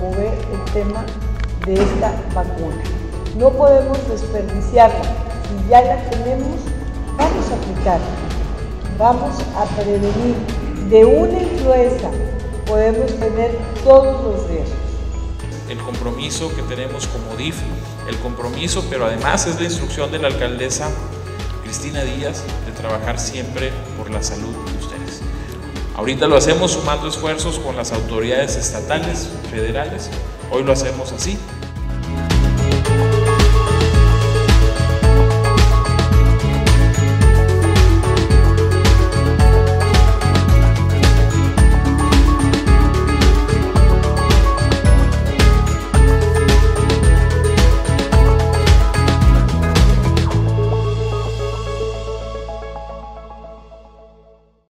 promover el tema de esta vacuna. No podemos desperdiciarla. Si ya la tenemos, vamos a aplicarla. Vamos a prevenir. De una influenza podemos tener todos los riesgos. El compromiso que tenemos como DIF, el compromiso, pero además es la instrucción de la alcaldesa Cristina Díaz de trabajar siempre por la salud de ustedes. Ahorita lo hacemos sumando esfuerzos con las autoridades estatales, federales, hoy lo hacemos así.